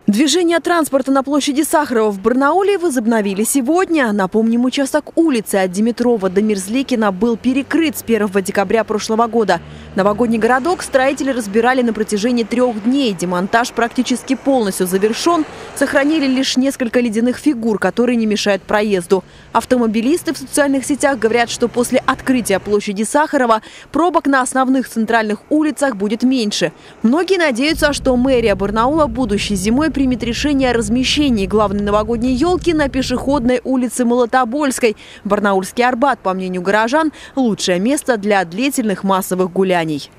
Движение транспорта на площади Сахарова в Барнауле возобновили сегодня. Напомним, участок улицы от Димитрова до Мерзликина был перекрыт с 1 декабря прошлого года. Новогодний городок строители разбирали на протяжении 3 дней. Демонтаж практически полностью завершен. Сохранили лишь несколько ледяных фигур, которые не мешают проезду. Автомобилисты в социальных сетях говорят, что после открытия площади Сахарова пробок на основных центральных улицах будет меньше. Многие надеются, что мэрия Барнаула будущей зимой примет решение о размещении главной новогодней елки на пешеходной улице Молотобольской. Барнаульский Арбат, по мнению горожан, лучшее место для длительных массовых гуляний.